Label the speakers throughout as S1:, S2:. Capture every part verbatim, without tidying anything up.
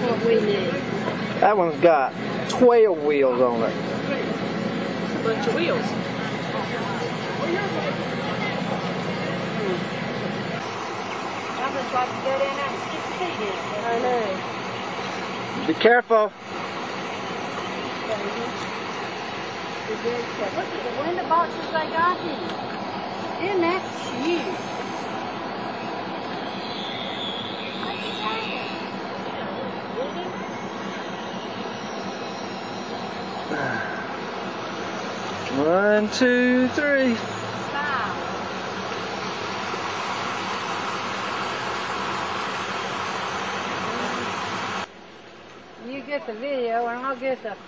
S1: what we need.
S2: That one's got twelve wheels on it.
S1: A bunch of wheels. I just like to go down there and stick feet in. I know.
S2: Be careful.
S1: Look at the window boxes they got here. Isn't that cute?
S2: One, two, three.
S1: Wow. You get the video and I'll get the...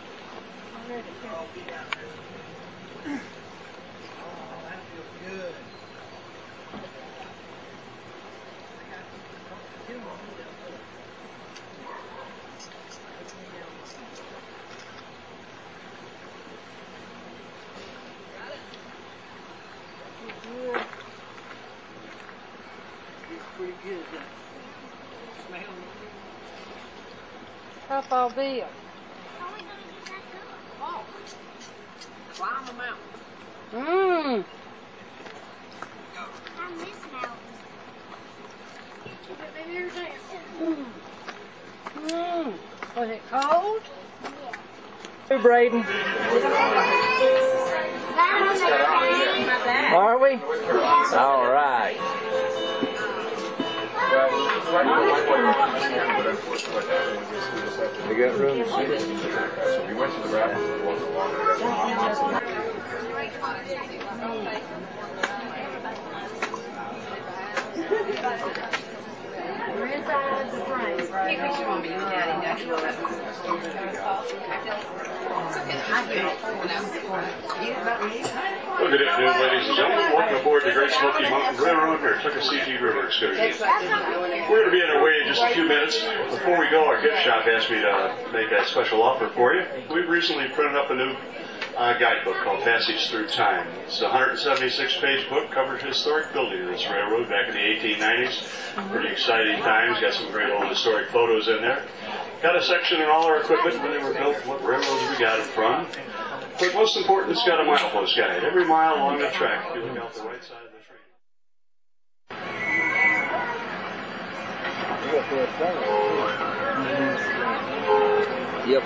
S3: Pretty good. Smell.
S1: Up all Bill.
S3: Oh, climb the mountain.
S1: Mmm.
S4: I miss mountains.
S1: Mmm. Was it cold?
S2: Hey, Braden. Are we? All right. We got room to sit.
S5: So we went to the rapids and walked along and got
S1: We're inside the frame, right?
S5: Well, good afternoon, ladies and gentlemen. Welcome aboard the Great Smoky Mountain Railroad or Tuckasegee River excursion. We're going to be on our way in just a few minutes. Before we go, our gift shop asked me to make a special offer for you. We've recently printed up a new uh, guidebook called Passage Through Time. It's a one hundred seventy-six page book, covers historic building of this railroad back in the eighteen nineties. Pretty exciting times, got some great old historic photos in there. Got a section on all our equipment, when they were built, what railroads we got it from. But most important, it's got a milepost guide. Every mile along the track, you look out the right side of the train.
S2: Yep.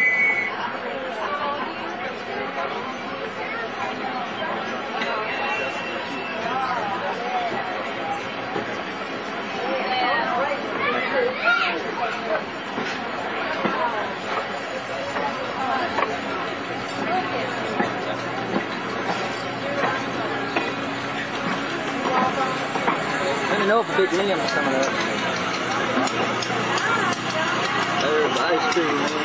S2: Let me know if a big limb is coming up. There's ice cream, man.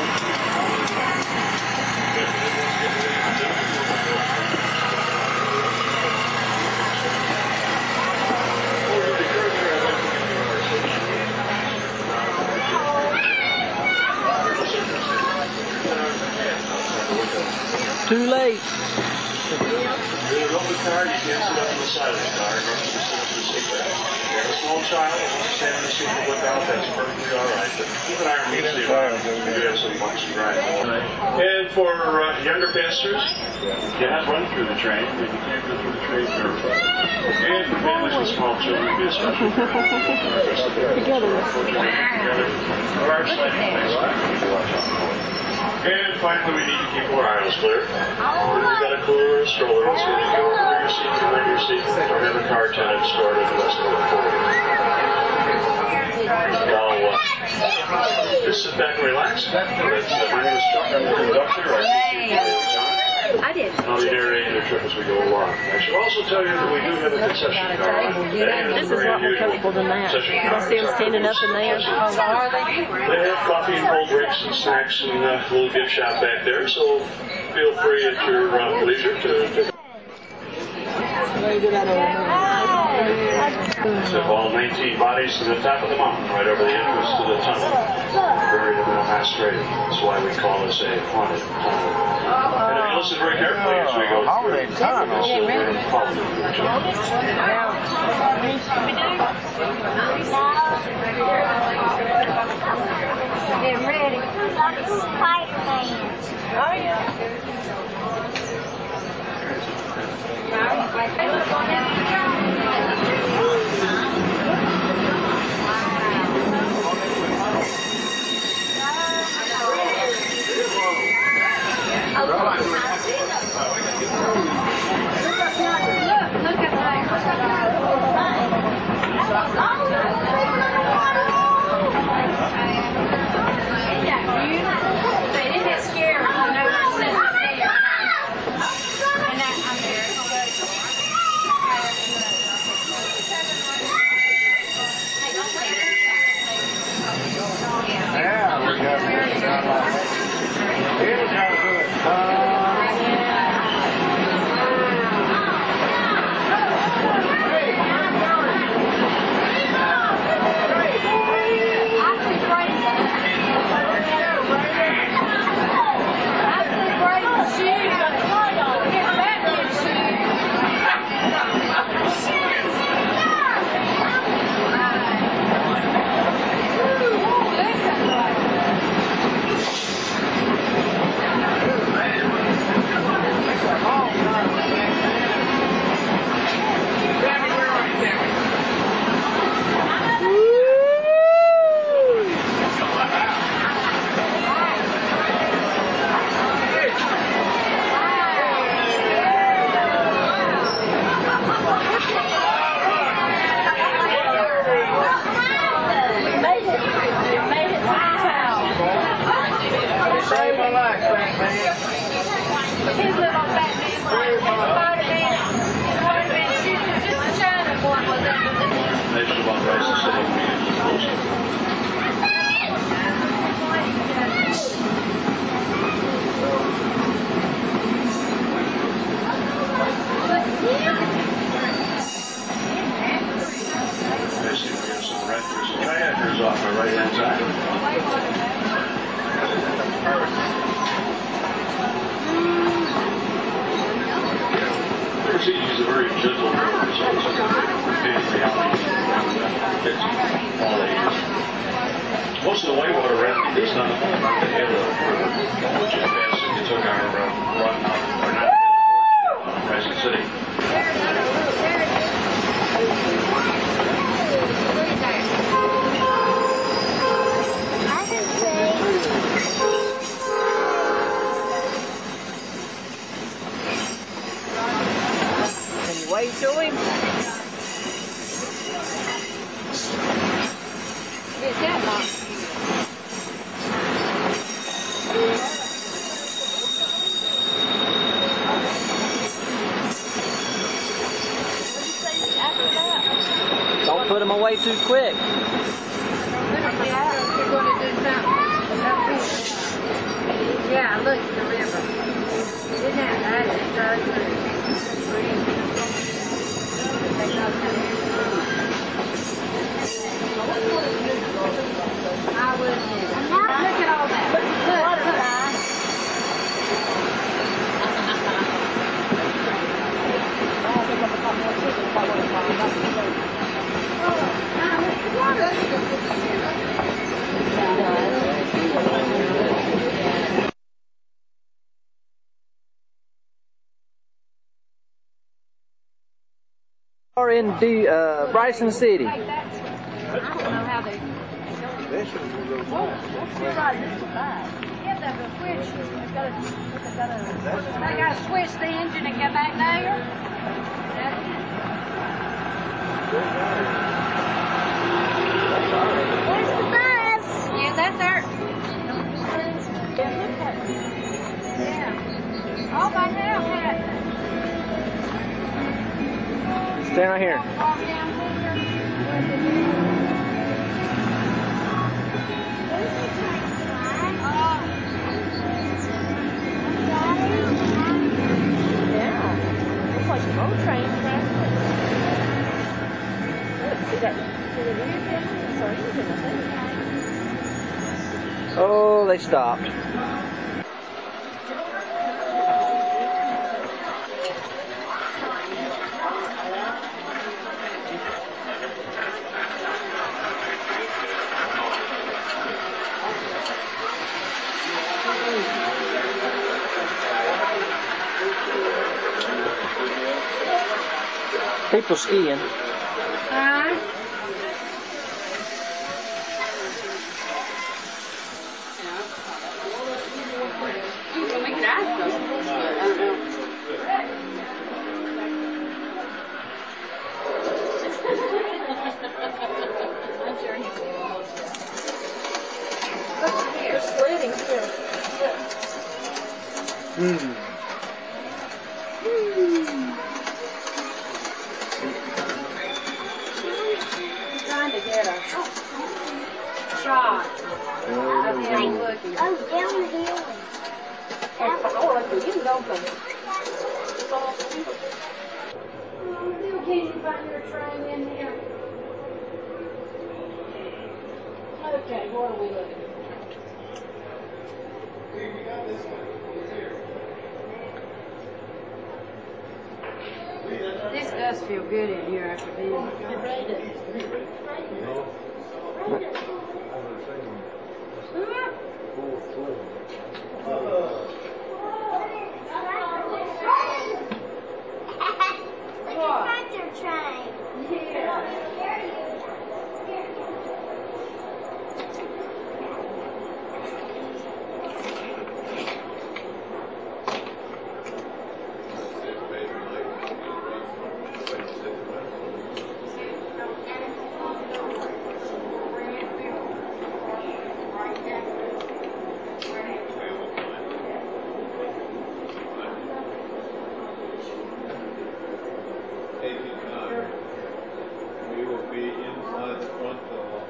S2: Too late.
S5: With an open car, you can't sit up on the side of the car. You have to sit up in the seat back. If you have a small child and want to stand in the seat and look out, that's perfectly all right. But keep an eye on the environment. We do have some bumps and grinds. And for uh, younger passengers, you cannot run through the train. You can't go through the train barefoot. And for families with small children, be especially careful. Together. There are slight things we need to watch out for. And finally, we need to keep our aisles clear. If you've got a cooler or a stroller, it's going to go under your seat, behind your seat. Don't have a car attendant stored in the rest of the floor. Now, uh, just sit back and relax. That's, uh, my name is Chuck. I'm the conductor. I teach you John.
S4: I did.
S5: I'll be narrating the trip as we go along. I should also tell you that we do have a concession car.
S4: This is a lot more comfortable than that. You don't see them standing up in there.
S1: Oh, are they?
S5: They have coffee and cold drinks and snacks and a little gift shop back there, so feel free at your uh, leisure to... to So all nineteen bodies to the top of the mountain, right over the entrance to the tunnel, buried in the mass grave. That's why we call this a haunted tunnel. And if you listen very carefully as we go through, it's a very haunted tunnel.
S1: getting ready.
S6: Spider-Man.
S4: Oh, yeah.
S5: Off my right hand side. Mercedes is a very gentle river, so it's a family outing. It's all ages. Most of the whitewater rafting is done on the Gila River, which is fast. It took our uh, run, or not Gila, Rising City.
S4: Wave to him.
S1: Get that one.
S2: Don't put him away too quick.
S1: Look at that. You're going to do something. Yeah, look at the river. Isn't that nice? It's so good. I would. Look at all that. Look,
S2: Or in the uh, Bryson City.
S1: I don't know how they. Oh, you're right. This is bad. Yeah, the switch. They got to. They got to switch the engine and get back there. That's it.
S6: Where's the bus?
S1: Yeah, that's our. Yeah. Oh, by now, Pat.
S2: Stand right here.
S1: Walk down here.
S4: Like a road train track. Look, see that? See the rear thing? That's our engine, I think.
S2: Oh, they stopped. People skiing.
S1: Huh?
S4: We'll make it ice though. I don't know. I'm sure he will. Look here, sledding too.
S2: Hmm.
S1: Trying to get a shot of him looking.
S6: Oh, down the hill.
S1: Oh, look, you can go from it. Still can't you find your train in here? Okay, what are we looking at? This does feel good in here after being.
S6: Look at tractor train.
S7: We will be inside the front door.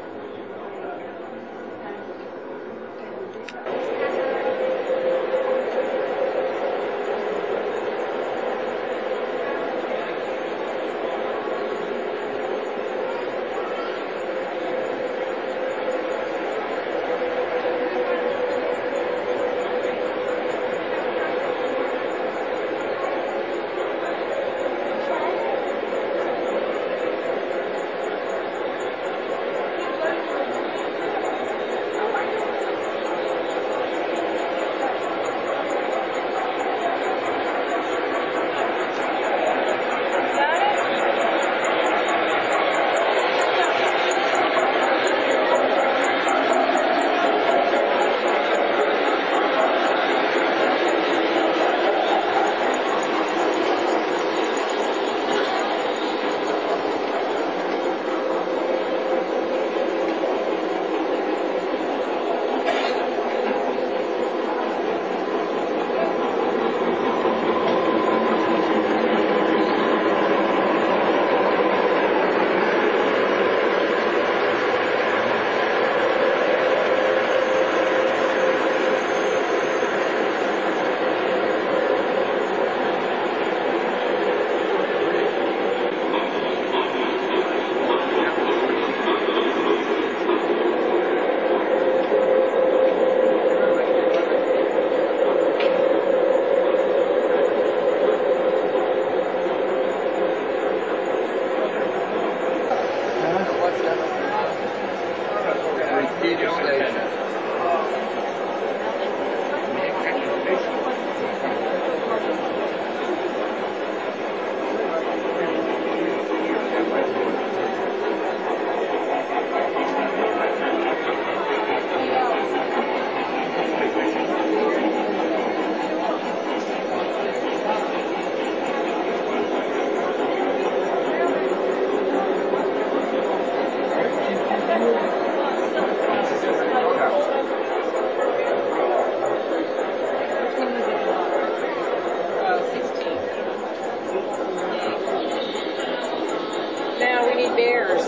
S4: Now we need bears.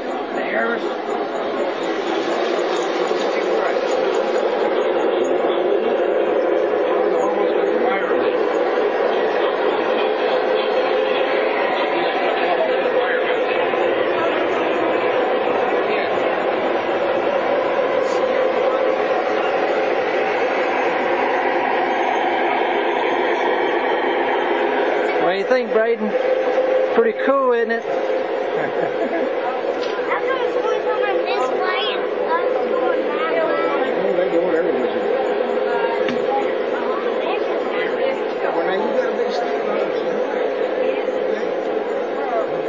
S2: Bears. What do you think, Braden? Pretty cool, isn't it?
S6: I thought it was going somewhere this way and I was going that way.
S8: Oh, they go everywhere. Well, now you got a big stick on it.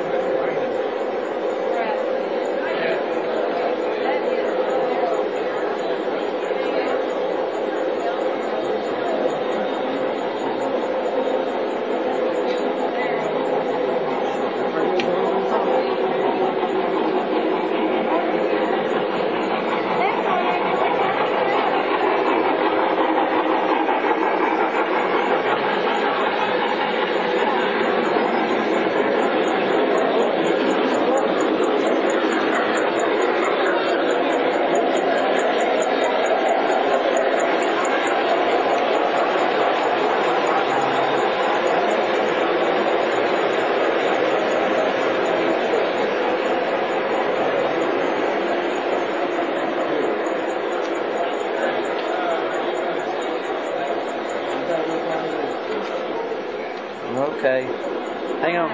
S2: Okay. Hang on.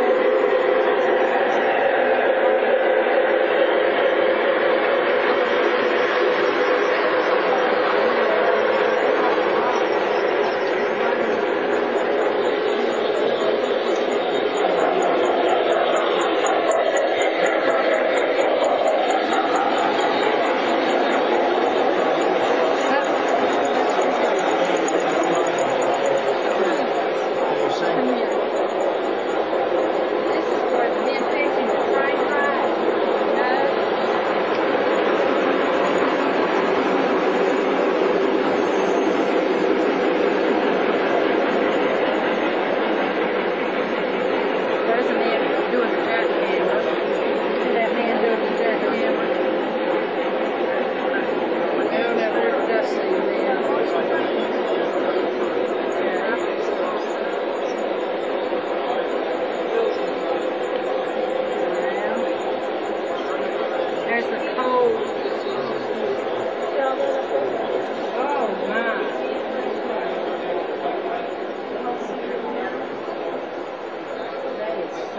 S1: There's the cold. Oh, my. That is so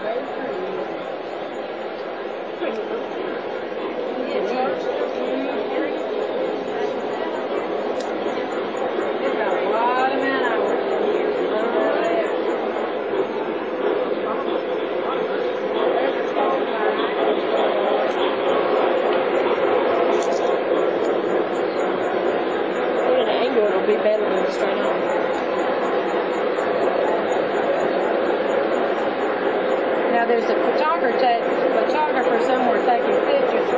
S1: pretty. It is. It's got a lot of man hours in here. Oh, yeah. There's a cold pine.
S4: It'll be better than straight on.
S1: Now there's a photographer, ta photographer somewhere taking pictures.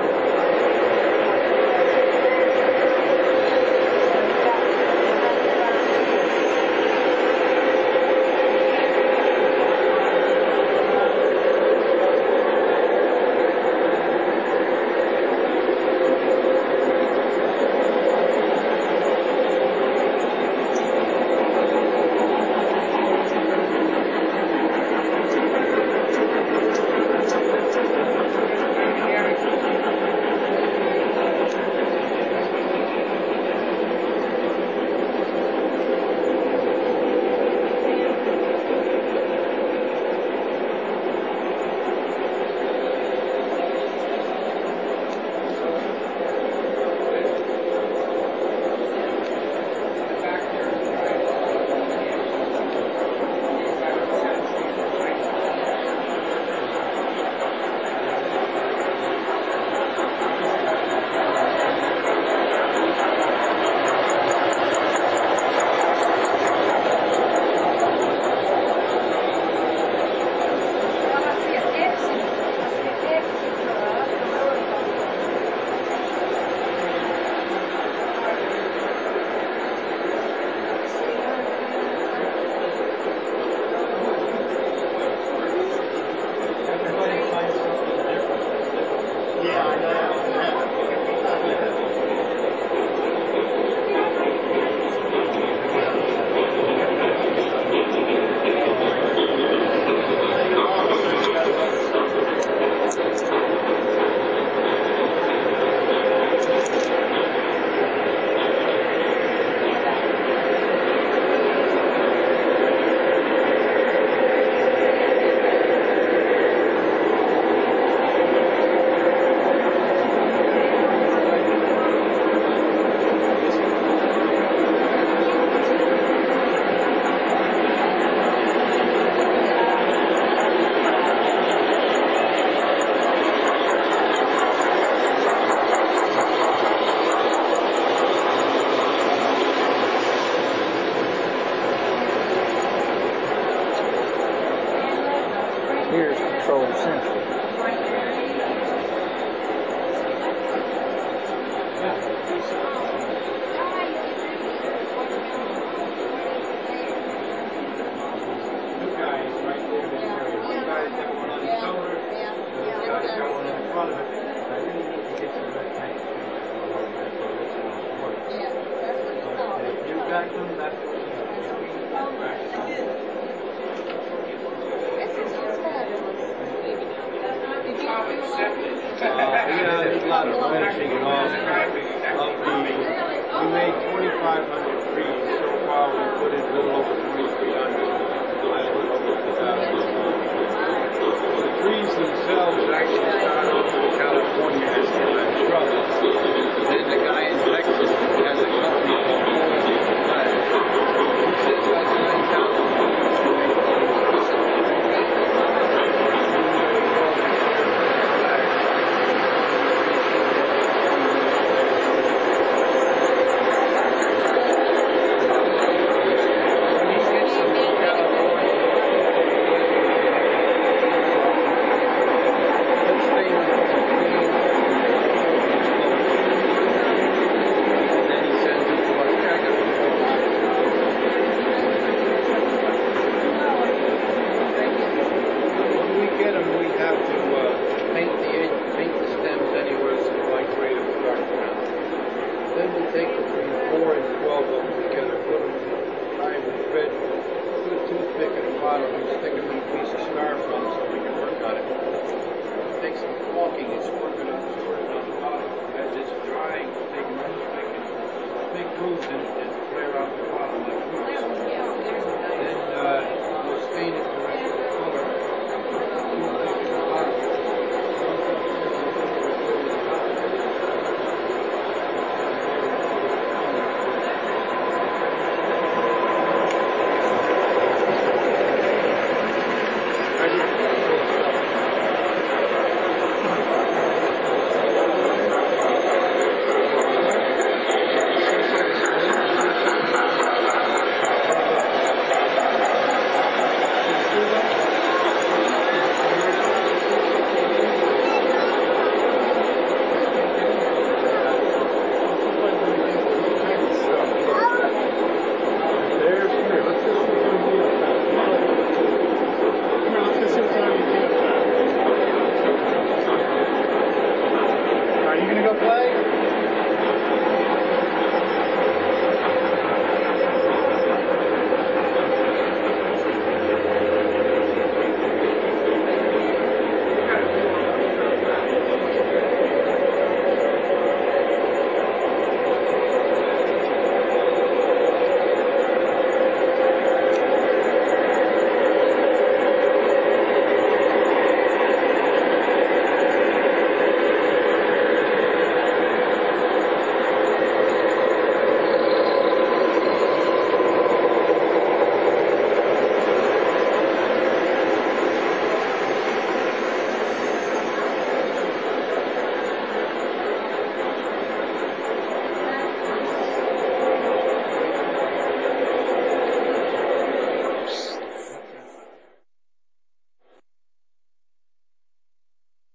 S2: Here's Control Central.
S7: We made twenty-five hundred